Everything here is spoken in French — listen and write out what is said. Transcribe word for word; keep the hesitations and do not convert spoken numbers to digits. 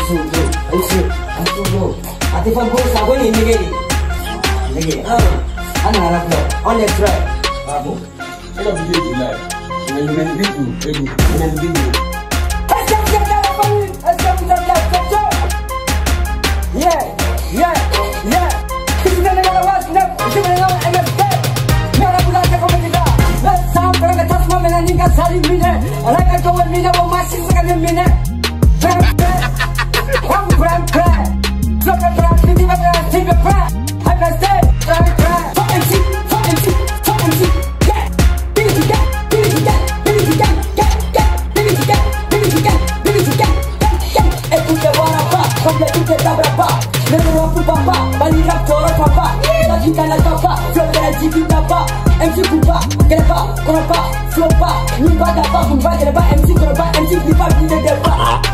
Ansu go, Ansu, Ansu go. Ati fa go sago ni nige. Nige. Ah, ana harap lo. On the track. Babu. Ela video July. When you make video, ego. When video. Yeah, yeah, yeah. This is the number one step. This is the number M S K. मेरा बुला के कमेंट किया. मैं शाम को मैं दस में मैंने निकाल सारी मिले. अलग का जो मिले वो मासी से करने मिले. Brand brand, one brand brand. Look at brand, this is the brand, this is the brand. I can say brand brand. Fucking shit, fucking shit, fucking shit. Yeah, this is that, this is that, this is that, yeah, yeah, this is that, this is that, this is that, yeah, yeah. Écoute voilà pas, comme les tout est d'abord pas. Mais ne m'en papa, bali rap toro papa. La chica la topa, flow de la chica tapa. M C Kupa, qu'elle pas, qu'on pas, flow pas. Ni pas d'abord, on va qu'elle pas, M C qu'on pas, M C qui pas, qui ne pas.